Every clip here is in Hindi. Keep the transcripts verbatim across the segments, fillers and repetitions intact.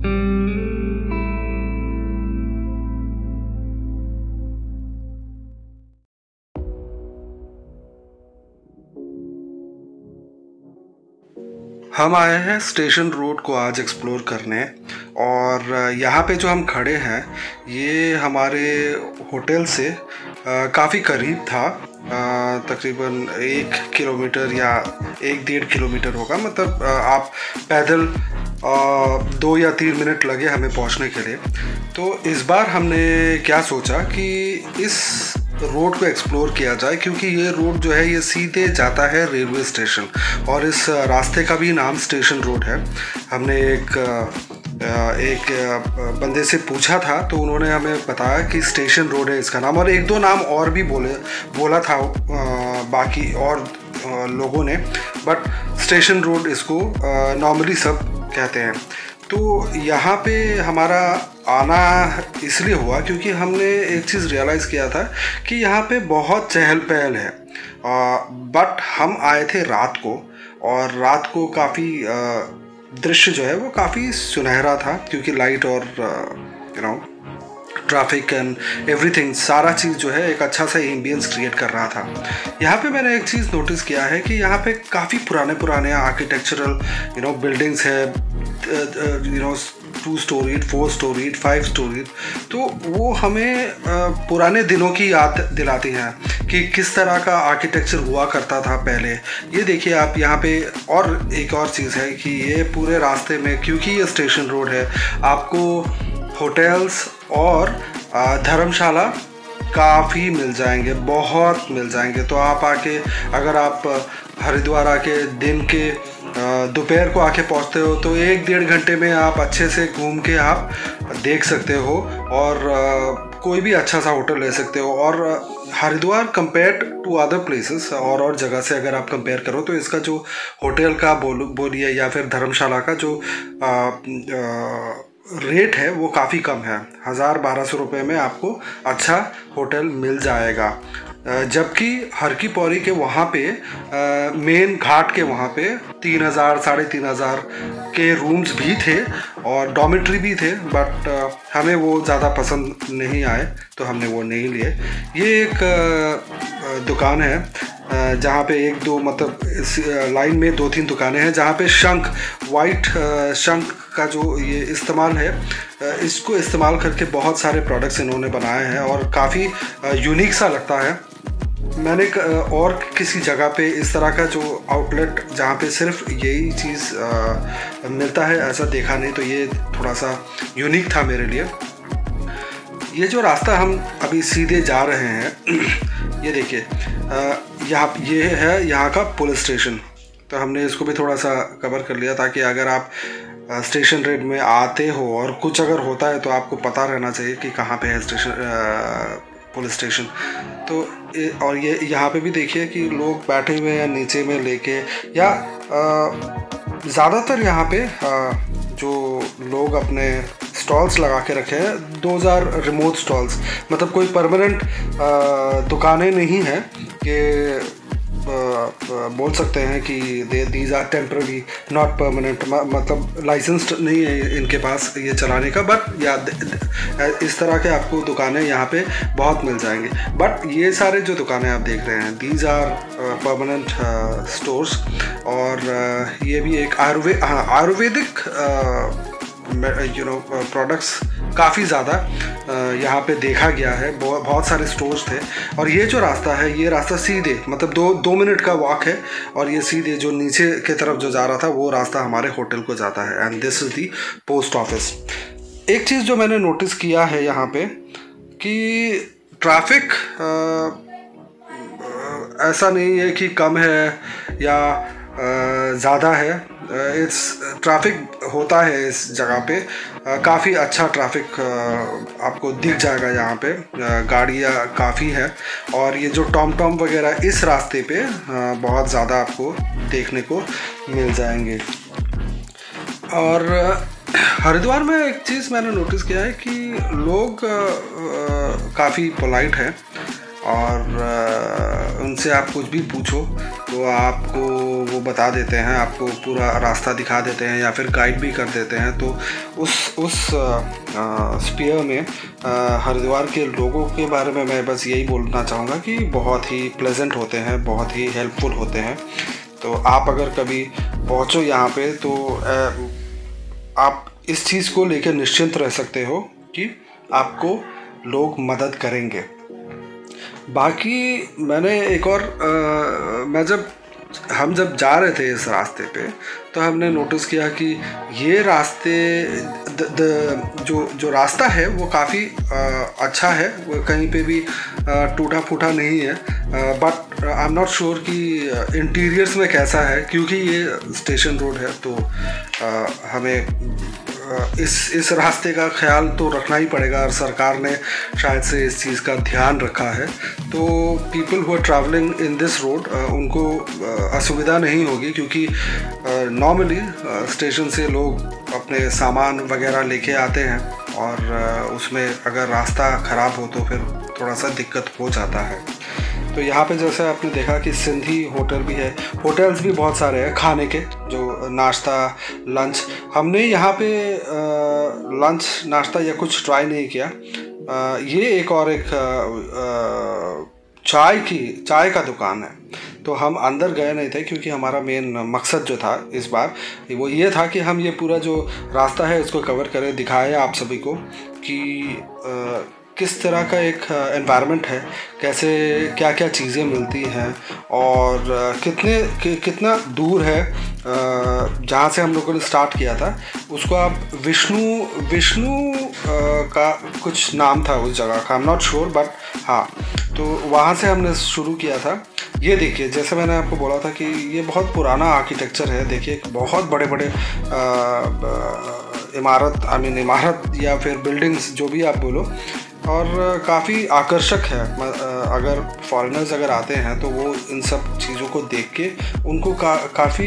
हम आए हैं स्टेशन रोड को आज एक्सप्लोर करने, और यहाँ पे जो हम खड़े हैं ये हमारे होटल से काफ़ी करीब था। तकरीबन एक किलोमीटर या एक डेढ़ किलोमीटर होगा। मतलब आ, आप पैदल आ, दो या तीन मिनट लगे हमें पहुँचने के लिए। तो इस बार हमने क्या सोचा कि इस रोड को एक्सप्लोर किया जाए, क्योंकि ये रोड जो है ये सीधे जाता है रेलवे स्टेशन, और इस रास्ते का भी नाम स्टेशन रोड है। हमने एक एक बंदे से पूछा था तो उन्होंने हमें बताया कि स्टेशन रोड है इसका नाम, और एक दो नाम और भी बोले बोला था बाकी और लोगों ने, बट स्टेशन रोड इसको नॉर्मली सब कहते हैं। तो यहाँ पे हमारा आना इसलिए हुआ क्योंकि हमने एक चीज़ रियलाइज़ किया था कि यहाँ पे बहुत चहल पहल है, बट हम आए थे रात को, और रात को काफ़ी दृश्य जो है वो काफ़ी सुनहरा था, क्योंकि लाइट और you know traffic and everything, सारा चीज़ जो है एक अच्छा सा एम्बियंस क्रिएट कर रहा था। यहाँ पे मैंने एक चीज़ नोटिस किया है कि यहाँ पे काफ़ी पुराने पुराने आर्किटेक्चरल यू नो बिल्डिंग्स है, you know two storied, four storied, five storied. तो वो हमें uh, पुराने दिनों की याद दिलाती हैं कि किस तरह का आर्किटेक्चर हुआ करता था पहले। ये देखिए आप यहाँ पे, और एक और चीज़ है कि ये पूरे रास्ते में, क्योंकि ये स्टेशन रोड है, आपको होटल्स और धर्मशाला काफ़ी मिल जाएंगे, बहुत मिल जाएंगे। तो आप आके, अगर आप हरिद्वार आके दिन के दोपहर को आके पहुंचते हो तो एक डेढ़ घंटे में आप अच्छे से घूम के आप देख सकते हो, और कोई भी अच्छा सा होटल ले सकते हो। और Haridwar compare to other places, और और जगह से अगर आप कंपेयर करो तो इसका जो होटल का बोल बोलिए या फिर धर्मशाला का जो आ, आ, रेट है वो काफ़ी कम है। हज़ार बारह सौ रुपये में आपको अच्छा होटल मिल जाएगा। जबकि हर की पौड़ी के वहाँ पे मेन घाट के वहाँ पे तीन हज़ार साढ़े तीन हज़ार के रूम्स भी थे और डॉर्मेट्री भी थे, बट हमें वो ज़्यादा पसंद नहीं आए तो हमने वो नहीं लिए। ये एक दुकान है जहाँ पे एक दो, मतलब इस लाइन में दो तीन दुकानें हैं जहाँ पे शंख, वाइट शंख का जो ये इस्तेमाल है, इसको इस्तेमाल करके बहुत सारे प्रोडक्ट्स इन्होंने बनाए हैं और काफ़ी यूनिक सा लगता है। मैंने और किसी जगह पे इस तरह का जो आउटलेट जहाँ पे सिर्फ यही चीज़ मिलता है ऐसा देखा नहीं, तो ये थोड़ा सा यूनिक था मेरे लिए। ये जो रास्ता हम अभी सीधे जा रहे हैं ये देखिए, यहाँ ये है यहाँ का पुलिस स्टेशन। तो हमने इसको भी थोड़ा सा कवर कर लिया ताकि अगर आप स्टेशन रोड में आते हो और कुछ अगर होता है तो आपको पता रहना चाहिए कि कहाँ पे है स्टेशन, पुलिस स्टेशन। तो और ये यहाँ पे भी देखिए कि लोग बैठे हुए हैं नीचे में लेके, या ज़्यादातर यहाँ पे आ, जो लोग अपने स्टॉल्स लगा के रखे हैं, दो हज़ार रिमोट स्टॉल्स, मतलब कोई परमानेंट दुकानें नहीं हैं कि बोल सकते हैं कि they these are temporary not permanent, मतलब लाइसेंस्ड नहीं है इनके पास ये चलाने का, बट या इस तरह के आपको दुकानें यहाँ पे बहुत मिल जाएंगे। बट ये सारे जो दुकानें आप देख रहे हैं दीज आर परमानेंट स्टोर्स। और uh, ये भी एक आयुर्वेद हाँ आयुर्वेदिक यू नो प्रोडक्ट्स काफ़ी ज़्यादा यहाँ पे देखा गया है, बहुत बहुत सारे स्टोर्स थे। और ये जो रास्ता है ये रास्ता सीधे, मतलब दो दो मिनट का वॉक है, और ये सीधे जो नीचे की तरफ जो जा रहा था वो रास्ता हमारे होटल को जाता है। And this is the post office. एक चीज़ जो मैंने नोटिस किया है यहाँ पे कि ट्रैफिक ऐसा नहीं है कि कम है या ज़्यादा है, इट्स ट्रैफिक होता है इस जगह पे, काफ़ी अच्छा ट्रैफिक आपको दिख जाएगा। यहाँ पे गाड़ियाँ काफ़ी है, और ये जो टॉम टॉम वगैरह इस रास्ते पे बहुत ज़्यादा आपको देखने को मिल जाएंगे। और हरिद्वार में एक चीज़ मैंने नोटिस किया है कि लोग काफ़ी पोलाइट हैं, और आ, उनसे आप कुछ भी पूछो तो आपको वो बता देते हैं, आपको पूरा रास्ता दिखा देते हैं या फिर गाइड भी कर देते हैं। तो उस उस स्पीयर में आ, हरिद्वार के लोगों के बारे में मैं बस यही बोलना चाहूँगा कि बहुत ही प्लेजेंट होते हैं, बहुत ही हेल्पफुल होते हैं। तो आप अगर कभी पहुँचो यहाँ पे तो आ, आप इस चीज़ को लेकर निश्चिंत रह सकते हो कि आपको लोग मदद करेंगे। बाकी मैंने एक और आ, मैं जब हम जब जा रहे थे इस रास्ते पे तो हमने नोटिस किया कि ये रास्ते द, द, जो जो रास्ता है वो काफ़ी अच्छा है, वो कहीं पे भी टूटा फूटा नहीं है। But I am not sure कि इंटीरियर्स में कैसा है, क्योंकि ये स्टेशन रोड है तो आ, हमें इस इस रास्ते का ख्याल तो रखना ही पड़ेगा और सरकार ने शायद से इस चीज़ का ध्यान रखा है। तो people who are travelling in this road उनको असुविधा नहीं होगी, क्योंकि नॉर्मली स्टेशन से लोग अपने सामान वगैरह लेके आते हैं और उसमें अगर रास्ता ख़राब हो तो फिर थोड़ा सा दिक्कत हो जाता है। तो यहाँ पे जैसे आपने देखा कि सिंधी होटल भी है, होटल्स भी बहुत सारे हैं खाने के, जो नाश्ता लंच। हमने यहाँ पे लंच नाश्ता या कुछ ट्राई नहीं किया। आ, ये एक और एक आ, चाय की चाय का दुकान है, तो हम अंदर गए नहीं थे क्योंकि हमारा मेन मकसद जो था इस बार वो ये था कि हम ये पूरा जो रास्ता है इसको कवर करें, दिखाएं आप सभी को कि आ, किस तरह का एक एनवायरनमेंट है, कैसे क्या क्या चीज़ें मिलती हैं और कितने कि, कितना दूर है जहाँ से हम लोगों ने स्टार्ट किया था। उसको आप विष्णु विष्णु का कुछ नाम था उस जगह का, I am not sure but हाँ, तो वहाँ से हमने शुरू किया था। ये देखिए, जैसे मैंने आपको बोला था कि ये बहुत पुराना आर्किटेक्चर है। देखिए बहुत बड़े बड़े इमारत आई मीन इमारत या फिर बिल्डिंग्स जो भी आप बोलो, और काफ़ी आकर्षक है। अगर फॉरेनर्स अगर आते हैं तो वो इन सब चीज़ों को देख के उनको का, काफ़ी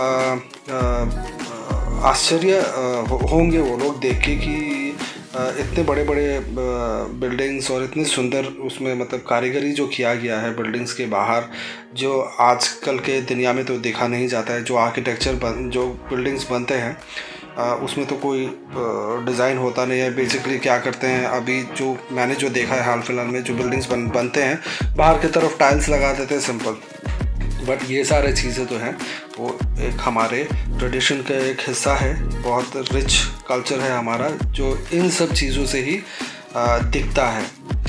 आश्चर्य होंगे वो लोग देख के कि इतने बड़े बड़े बिल्डिंग्स और इतने सुंदर उसमें मतलब कारीगरी जो किया गया है बिल्डिंग्स के बाहर, जो आजकल के दुनिया में तो देखा नहीं जाता है। जो आर्किटेक्चर बन जो बिल्डिंग्स बनते हैं आ, उसमें तो कोई डिज़ाइन होता नहीं है। बेसिकली क्या करते हैं, अभी जो मैंने जो देखा है हाल फिलहाल में जो बिल्डिंग्स बन बनते हैं बाहर की तरफ टाइल्स लगा देते हैं सिंपल। बट ये सारे चीज़ें तो हैं वो एक हमारे ट्रेडिशन का एक हिस्सा है, बहुत रिच कल्चर है हमारा जो इन सब चीज़ों से ही आ, दिखता है।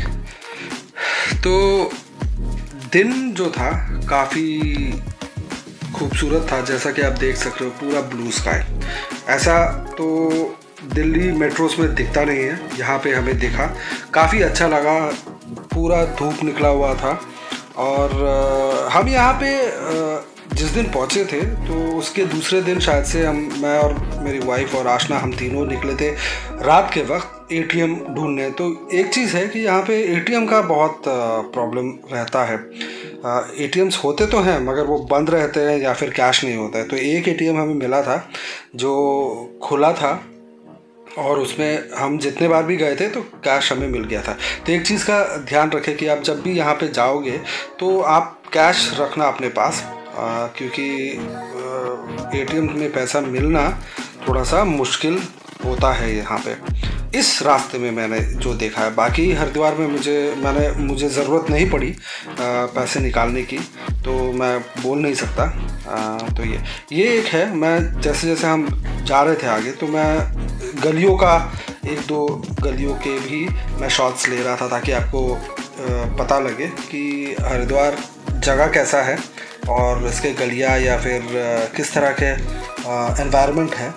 तो दिन जो था काफ़ी खूबसूरत था, जैसा कि आप देख सकते हो पूरा ब्लू स्काई। ऐसा तो दिल्ली मेट्रोस में दिखता नहीं है, यहाँ पे हमें दिखा, काफ़ी अच्छा लगा। पूरा धूप निकला हुआ था और हम यहाँ पे जिस दिन पहुँचे थे तो उसके दूसरे दिन शायद से हम मैं और मेरी वाइफ और आशना हम तीनों निकले थे रात के वक्त एटीएम ढूंढने। तो एक चीज़ है कि यहाँ पे एटीएम का बहुत प्रॉब्लम रहता है। एटीएम्स होते तो हैं मगर वो बंद रहते हैं या फिर कैश नहीं होता है। तो एक एटीएम हमें मिला था जो खुला था और उसमें हम जितने बार भी गए थे तो कैश हमें मिल गया था। तो एक चीज़ का ध्यान रखें कि आप जब भी यहाँ पे जाओगे तो आप कैश रखना अपने पास, आ, क्योंकि एटीएम में पैसा मिलना थोड़ा सा मुश्किल होता है यहाँ पे। इस रास्ते में मैंने जो देखा है, बाकी हरिद्वार में मुझे मैंने मुझे ज़रूरत नहीं पड़ी आ, पैसे निकालने की, तो मैं बोल नहीं सकता। आ, तो ये ये एक है। मैं जैसे जैसे हम जा रहे थे आगे तो मैं गलियों का एक दो गलियों के भी मैं शॉट्स ले रहा था ताकि आपको पता लगे कि हरिद्वार जगह कैसा है और इसके गलियाँ या फिर किस तरह के एनवायरनमेंट है।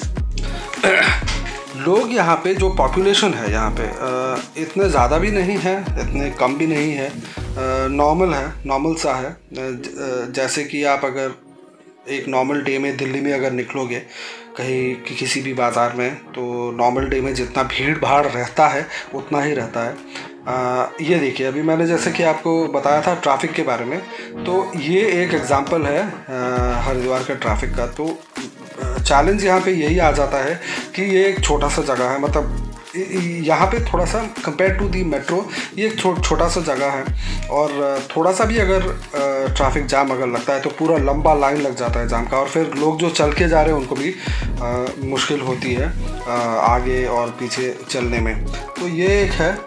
लोग यहाँ पे जो पॉपुलेशन है यहाँ पे इतने ज़्यादा भी नहीं है, इतने कम भी नहीं है, नॉर्मल है, नॉर्मल सा है। जैसे कि आप अगर एक नॉर्मल डे में दिल्ली में अगर निकलोगे कहीं कि किसी भी बाज़ार में, तो नॉर्मल डे में जितना भीड़ भाड़ रहता है उतना ही रहता है। आ, ये देखिए, अभी मैंने जैसे कि आपको बताया था ट्रैफिक के बारे में, तो ये एक एग्ज़ाम्पल है हरिद्वार का ट्रैफिक का। तो चैलेंज यहाँ पे यही आ जाता है कि ये एक छोटा सा जगह है, मतलब यहाँ पे थोड़ा सा कंपेयर टू दी मेट्रो ये एक छो, छोटा सा जगह है, और थोड़ा सा भी अगर ट्रैफिक जाम अगर लगता है तो पूरा लंबा लाइन लग जाता है जाम का, और फिर लोग जो चल के जा रहे हैं उनको भी आ, मुश्किल होती है आ, आगे और पीछे चलने में। तो ये एक है।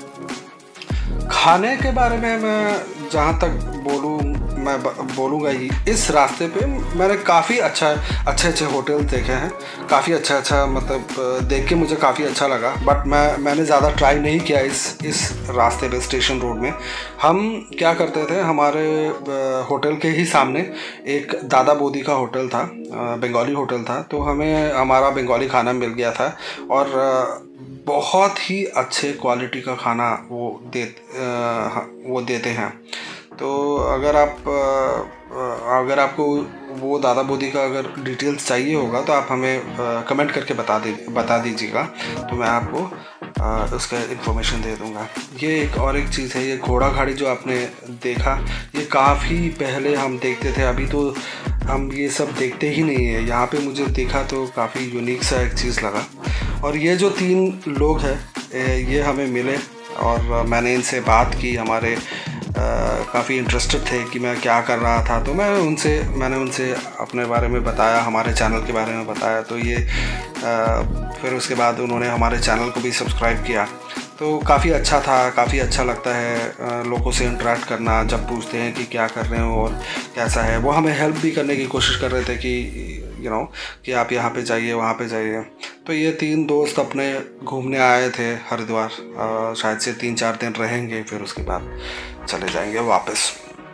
खाने के बारे में मैं जहाँ तक बोलूँ मैं बोलूँगा ही, इस रास्ते पे मैंने काफ़ी अच्छा अच्छे अच्छे होटल देखे हैं, काफ़ी अच्छा अच्छा मतलब देख के मुझे काफ़ी अच्छा लगा। बट मैं मैंने ज़्यादा ट्राई नहीं किया इस इस रास्ते पे स्टेशन रोड में। हम क्या करते थे, हमारे होटल के ही सामने एक दादा बोदी का होटल था, बंगाली होटल था, तो हमें हमारा बंगाली खाना मिल गया था, और बहुत ही अच्छे क्वालिटी का खाना वो दे वो देते हैं। तो अगर आप अगर आपको वो दादा बोदी का अगर डिटेल्स चाहिए होगा तो आप हमें कमेंट करके बता दे बता दीजिएगा, तो मैं आपको उसका इन्फॉर्मेशन दे दूंगा। ये एक और एक चीज़ है, ये घोड़ा गाड़ी जो आपने देखा, ये काफ़ी पहले हम देखते थे, अभी तो हम ये सब देखते ही नहीं है। यहाँ पे मुझे देखा तो काफ़ी यूनिक सा एक चीज़ लगा। और ये जो तीन लोग हैं ये हमें मिले और मैंने इनसे बात की, हमारे काफ़ी इंटरेस्टेड थे कि मैं क्या कर रहा था, तो मैं उनसे मैंने उनसे अपने बारे में बताया, हमारे चैनल के बारे में बताया। तो ये आ, फिर उसके बाद उन्होंने हमारे चैनल को भी सब्सक्राइब किया। तो काफ़ी अच्छा था, काफ़ी अच्छा लगता है लोगों से इंटरेक्ट करना, जब पूछते हैं कि क्या कर रहे हो और कैसा है। वो हमें हेल्प भी करने की कोशिश कर रहे थे कि यू नो कि आप यहाँ पे जाइए, वहाँ पे जाइए। तो ये तीन दोस्त अपने घूमने आए थे हरिद्वार, शायद से तीन चार दिन रहेंगे, फिर उसके बाद चले जाएंगे वापस।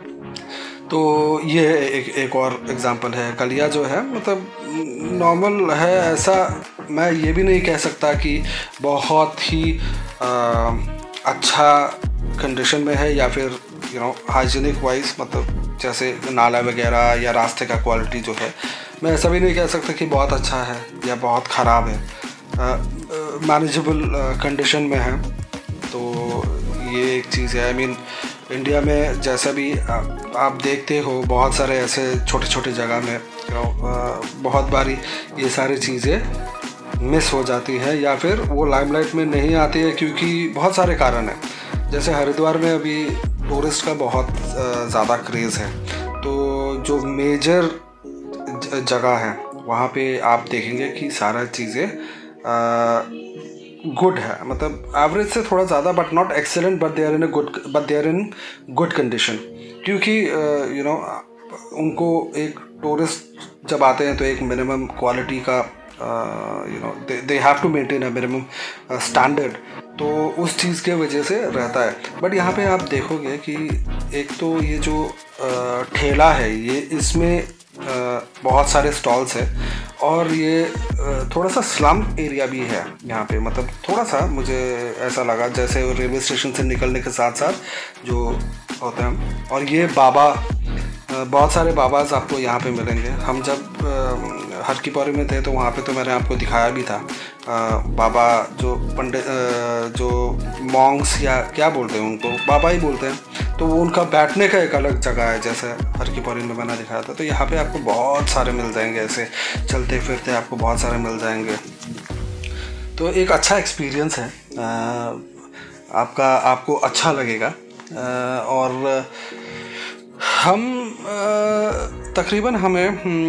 तो ये एक एक और एग्ज़ाम्पल है। कलिया जो है मतलब नॉर्मल है, ऐसा मैं ये भी नहीं कह सकता कि बहुत ही आ, अच्छा कंडीशन में है, या फिर यू नो हाइजीनिक वाइज, मतलब जैसे नाला वगैरह या रास्ते का क्वालिटी जो है, मैं ऐसा भी नहीं कह सकता कि बहुत अच्छा है या बहुत ख़राब है, मैनेजेबल कंडीशन में है। तो ये एक चीज़ है। आई मीन इंडिया में जैसा भी आ, आप देखते हो बहुत सारे ऐसे छोटे छोटे जगह में यू नो बहुत बारी ये सारी चीज़ें मिस हो जाती है, या फिर वो लाइमलाइट में नहीं आती है, क्योंकि बहुत सारे कारण हैं। जैसे हरिद्वार में अभी टूरिस्ट का बहुत ज़्यादा क्रेज़ है, तो जो मेजर जगह है वहाँ पे आप देखेंगे कि सारा चीज़ें गुड है, मतलब एवरेज से थोड़ा ज़्यादा, but not excellent, but they are in good but they are in good condition. क्योंकि यू नो उनको एक टूरिस्ट जब आते हैं तो एक मिनिमम क्वालिटी का you know they have to maintain a minimum standard, तो उस चीज़ के वजह से रहता है। बट यहाँ पे आप देखोगे कि एक तो ये जो ठेला है ये इसमें बहुत सारे स्टॉल्स हैं, और ये थोड़ा सा स्लम एरिया भी है यहाँ पे, मतलब थोड़ा सा मुझे ऐसा लगा जैसे रेलवे स्टेशन से निकलने के साथ साथ जो होते हैं। और ये बाबा, बहुत सारे बाबाज आपको यहाँ पे मिलेंगे। हम जब हर की पौड़ी में थे तो वहाँ पे तो मैंने आपको दिखाया भी था, बाबा जो पंडित जो मॉन्क्स या क्या बोलते हैं उनको, बाबा ही बोलते हैं, तो वो उनका बैठने का एक अलग जगह है, जैसे हर की पौड़ी में मैंने दिखाया था। तो यहाँ पे आपको बहुत सारे मिल जाएंगे, ऐसे चलते फिरते आपको बहुत सारे मिल जाएंगे। तो एक अच्छा एक्सपीरियंस है, आपका आपको अच्छा लगेगा। और हम तकरीबन हमें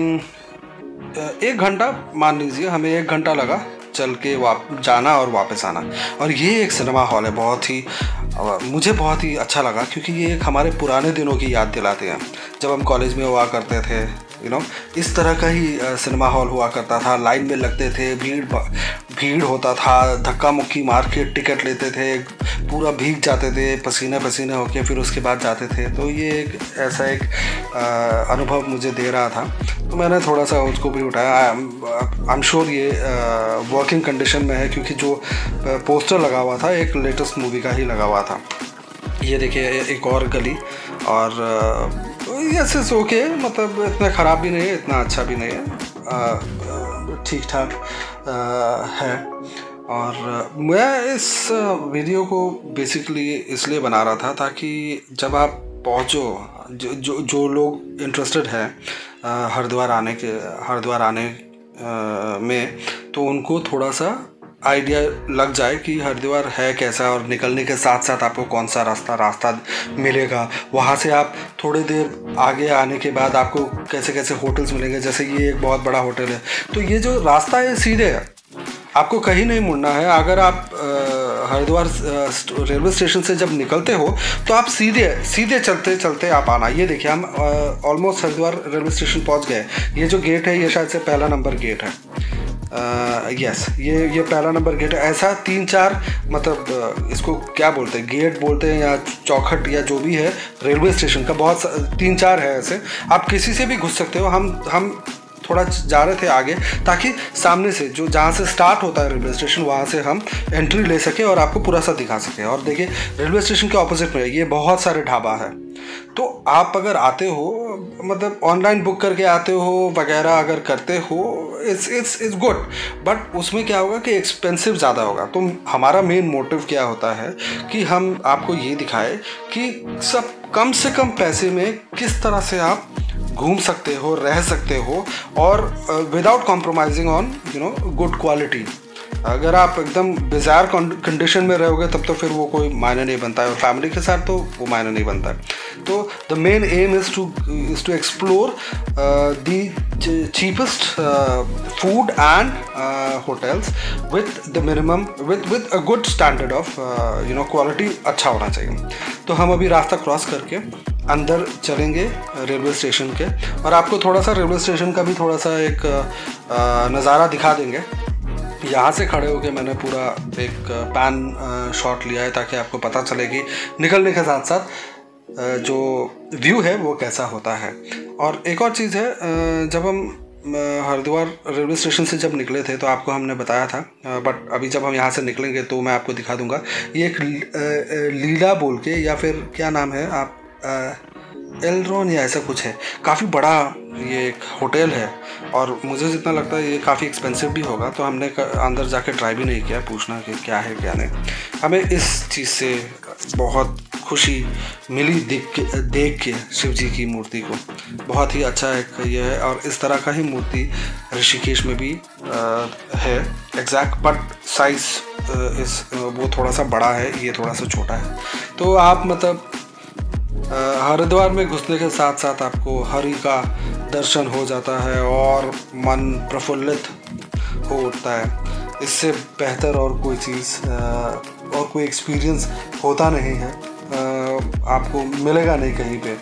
एक घंटा मान लीजिए, हमें एक घंटा लगा चल के वाप जाना और वापस आना। और ये एक सिनेमा हॉल है, बहुत ही मुझे बहुत ही अच्छा लगा, क्योंकि ये एक हमारे पुराने दिनों की याद दिलाते हैं, जब हम कॉलेज में हुआ करते थे। यू नो इस तरह का ही सिनेमा हॉल हुआ करता था, लाइन में लगते थे, भीड़ भीड़ होता था, धक्का मुक्की मार के टिकट लेते थे, पूरा भीग जाते थे पसीने पसीने होके, फिर उसके बाद जाते थे। तो ये एक ऐसा एक आ, अनुभव मुझे दे रहा था, तो मैंने थोड़ा सा उसको भी उठाया। आई एम श्योर ये वर्किंग कंडीशन में है, क्योंकि जो पोस्टर लगा हुआ था एक लेटेस्ट मूवी का ही लगा हुआ था। ये देखिए एक और गली, और ऐसे ओके, मतलब इतना ख़राब भी नहीं है, इतना अच्छा भी नहीं है, ठीक ठाक है। और मैं इस वीडियो को बेसिकली इसलिए बना रहा था ताकि जब आप पहुँचो, जो जो जो लोग इंटरेस्टेड हैं हरिद्वार आने के हरिद्वार आने में, तो उनको थोड़ा सा आइडिया लग जाए कि हरिद्वार है कैसा और निकलने के साथ साथ आपको कौन सा रास्ता रास्ता मिलेगा। वहाँ से आप थोड़ी देर आगे आने के बाद आपको कैसे कैसे होटल्स मिलेंगे, जैसे ये एक बहुत बड़ा होटल है। तो ये जो रास्ता है सीधे है, आपको कहीं नहीं मुड़ना है। अगर आप हरिद्वार रेलवे स्टेशन से जब निकलते हो तो आप सीधे सीधे चलते चलते आप आना। ये देखिए हम ऑलमोस्ट हरिद्वार रेलवे स्टेशन पहुंच गए। ये जो गेट है ये शायद से पहला नंबर गेट है। यस uh, ये ये पहला नंबर गेट है। ऐसा तीन चार मतलब uh, इसको क्या बोलते हैं, गेट बोलते हैं या चौखट या जो भी है रेलवे स्टेशन का, बहुत तीन चार है ऐसे। आप किसी से भी घुस सकते हो। हम हम थोड़ा जा रहे थे आगे ताकि सामने से जो जहाँ से स्टार्ट होता है रेलवे स्टेशन वहाँ से हम एंट्री ले सके और आपको पूरा सा दिखा सके। और देखिए रेलवे स्टेशन के ऑपोजिट में ये बहुत सारे ढाबा है। तो आप अगर आते हो, मतलब ऑनलाइन बुक करके आते हो वगैरह अगर करते हो, it's it's it's good, but उसमें क्या होगा कि एक्सपेंसिव ज़्यादा होगा। तो हमारा मेन मोटिव क्या होता है कि हम आपको ये दिखाए कि सब कम से कम पैसे में किस तरह से आप घूम सकते हो, रह सकते हो, और without compromising on you know good quality. अगर आप एकदम बिजार कंडीशन में रहोगे तब तो फिर वो कोई मायने नहीं बनता है, और फैमिली के साथ तो वो मायने नहीं बनता है। तो the main aim is to is to explore the cheapest food and hotels with the minimum with with a good standard of you know quality अच्छा होना चाहिए। तो हम अभी रास्ता क्रॉस करके अंदर चलेंगे रेलवे स्टेशन के, और आपको थोड़ा सा रेलवे स्टेशन का भी थोड़ा सा एक नज़ारा दिखा देंगे। यहाँ से खड़े होकर मैंने पूरा एक पैन शॉट लिया है ताकि आपको पता चले कि निकलने के साथ साथ जो व्यू है वो कैसा होता है। और एक और चीज़ है, जब हम हरिद्वार रेलवे स्टेशन से जब निकले थे तो आपको हमने बताया था, बट अभी जब हम यहाँ से निकलेंगे तो मैं आपको दिखा दूँगा। ये एक लीला बोल के, या फिर क्या नाम है, आप एलरोन या ऐसा कुछ है, काफ़ी बड़ा ये एक होटल है, और मुझे जितना लगता है ये काफ़ी एक्सपेंसिव भी होगा। तो हमने अंदर जाके ट्राई भी नहीं किया पूछना कि क्या है क्या नहीं। हमें इस चीज़ से बहुत खुशी मिली देख के देख के शिव जी की मूर्ति को। बहुत ही अच्छा एक ये है, और इस तरह का ही मूर्ति ऋषिकेश में भी आ, है एग्जैक्ट, बट साइज़ इस वो थोड़ा सा बड़ा है, ये थोड़ा सा छोटा है। तो आप मतलब हरिद्वार में घुसने के साथ साथ आपको हरि का दर्शन हो जाता है और मन प्रफुल्लित हो उठता है। इससे बेहतर और कोई चीज़ और कोई एक्सपीरियंस होता नहीं है, आपको मिलेगा नहीं कहीं पे।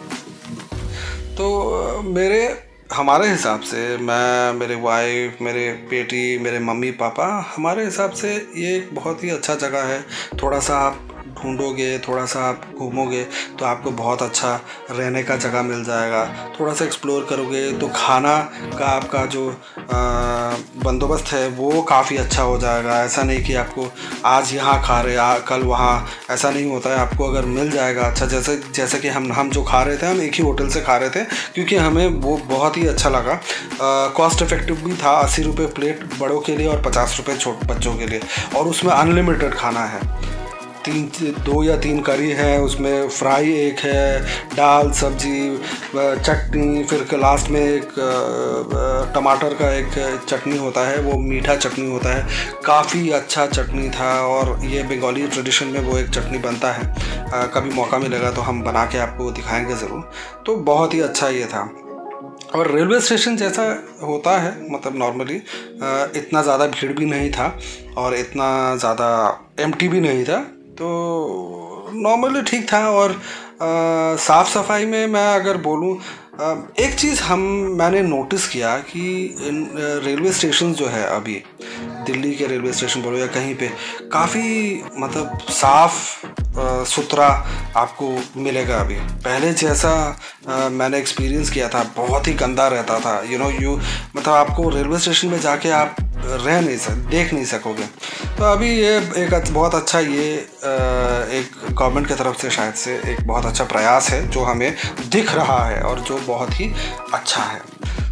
तो मेरे हमारे हिसाब से, मैं, मेरे वाइफ, मेरे बेटी, मेरे मम्मी पापा, हमारे हिसाब से ये एक बहुत ही अच्छा जगह है। थोड़ा सा आप ढूंढोगे, थोड़ा सा आप घूमोगे तो आपको बहुत अच्छा रहने का जगह मिल जाएगा। थोड़ा सा एक्सप्लोर करोगे तो खाना का आपका जो बंदोबस्त है वो काफ़ी अच्छा हो जाएगा। ऐसा नहीं कि आपको आज यहाँ खा रहे आ, कल वहाँ, ऐसा नहीं होता है। आपको अगर मिल जाएगा अच्छा, जैसे जैसे कि हम हम जो खा रहे थे, हम एक ही होटल से खा रहे थे क्योंकि हमें वो बहुत ही अच्छा लगा। कॉस्ट इफ़ेक्टिव भी था, अस्सी रुपये प्लेट बड़ों के लिए और पचास रुपये छोटे बच्चों के लिए, और उसमें अनलिमिटेड खाना है। तीन दो या तीन करी है, उसमें फ्राई एक है, दाल सब्जी चटनी, फिर लास्ट में एक टमाटर का एक चटनी होता है, वो मीठा चटनी होता है। काफ़ी अच्छा चटनी था, और ये बंगाली ट्रेडिशन में वो एक चटनी बनता है। आ, कभी मौका मिलेगा तो हम बना के आपको दिखाएंगे ज़रूर। तो बहुत ही अच्छा ये था। और रेलवे स्टेशन जैसा होता है, मतलब नॉर्मली इतना ज़्यादा भीड़ भी नहीं था और इतना ज़्यादा एम्प्टी भी नहीं था, तो नॉर्मली ठीक था। और साफ़ सफाई में मैं अगर बोलूँ, एक चीज़ हम मैंने नोटिस किया कि इन रेलवे स्टेशन जो है अभी दिल्ली के रेलवे स्टेशन बोलो या कहीं पे, काफ़ी मतलब साफ़ सुथरा आपको मिलेगा अभी। पहले जैसा आ, मैंने एक्सपीरियंस किया था, बहुत ही गंदा रहता था। यू नो यू मतलब आपको रेलवे स्टेशन में जाके आप रह नहीं सक देख नहीं सकोगे। तो अभी ये एक बहुत अच्छा, ये एक गवर्नमेंट की तरफ से शायद से एक बहुत अच्छा प्रयास है जो हमें दिख रहा है और जो बहुत ही अच्छा है।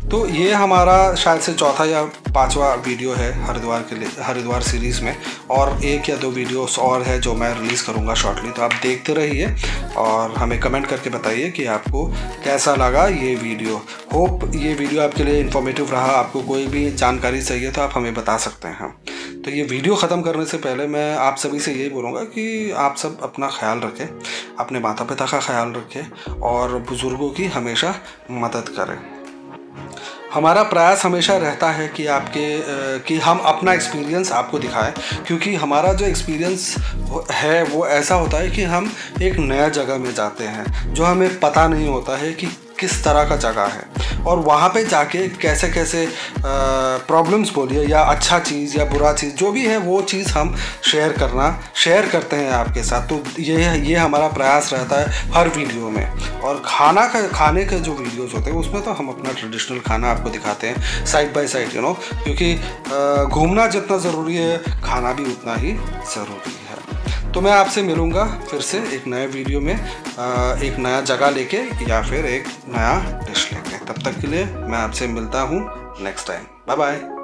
तो ये हमारा शायद से चौथा या पांचवा वीडियो है हरिद्वार के लिए, हरिद्वार सीरीज़ में, और एक या दो वीडियोस और है जो मैं रिलीज़ करूँगा शॉर्टली। तो आप देखते रहिए और हमें कमेंट करके बताइए कि आपको कैसा लगा ये वीडियो। होप ये वीडियो आपके लिए इन्फॉर्मेटिव रहा। आपको कोई भी जानकारी चाहिए तो आप हमें बता सकते हैं। तो ये वीडियो ख़त्म करने से पहले मैं आप सभी से यही बोलूँगा कि आप सब अपना ख्याल रखें, अपने माता पिता का ख्याल रखें और बुज़ुर्गों की हमेशा मदद करें। हमारा प्रयास हमेशा रहता है कि आपके कि हम अपना एक्सपीरियंस आपको दिखाएं, क्योंकि हमारा जो एक्सपीरियंस है वो ऐसा होता है कि हम एक नया जगह में जाते हैं जो हमें पता नहीं होता है कि किस तरह का जगह है, और वहाँ पे जाके कैसे कैसे प्रॉब्लम्स बोलिए या अच्छा चीज़ या बुरा चीज़ जो भी है वो चीज़ हम शेयर करना शेयर करते हैं आपके साथ। तो ये ये हमारा प्रयास रहता है हर वीडियो में। और खाना का खाने के जो वीडियोस होते हैं उसमें तो हम अपना ट्रेडिशनल खाना आपको दिखाते हैं side by side, you know, क्योंकि घूमना जितना ज़रूरी है खाना भी उतना ही ज़रूरी है। तो मैं आपसे मिलूँगा फिर से एक नए वीडियो में, एक नया जगह लेके या फिर एक नया डिश लेके। तब तक के लिए मैं आपसे मिलता हूँ नेक्स्ट टाइम। Bye bye.